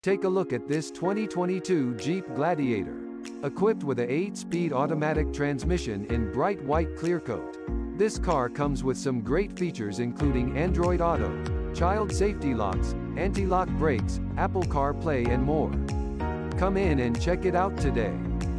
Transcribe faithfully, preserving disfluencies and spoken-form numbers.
Take a look at this twenty twenty-two Jeep Gladiator. Equipped with a eight-speed automatic transmission in bright white clear coat. This car comes with some great features including Android Auto, child safety locks, anti-lock brakes, Apple CarPlay and more. Come in and check it out today.